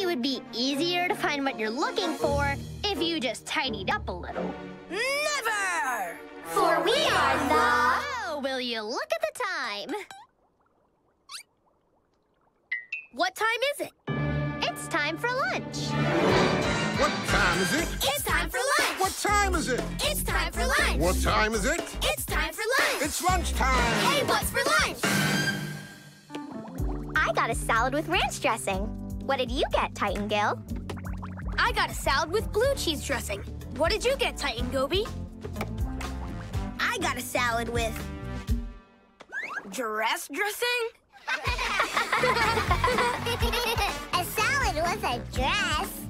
would be easier to find what you're looking for if you just tidied up a little. Never! For we are the... Oh, will you look at the time? What time is it? It's time for lunch. What time is it? It's time for lunch! What time is it? It's time for lunch! What time is it? It's time for lunch! It's lunchtime! Hey, what's for lunch? I got a salad with ranch dressing. What did you get, Titangale? I got a salad with blue cheese dressing. What did you get, Titan Gobi? I got a salad with... dress dressing? A salad with a dress?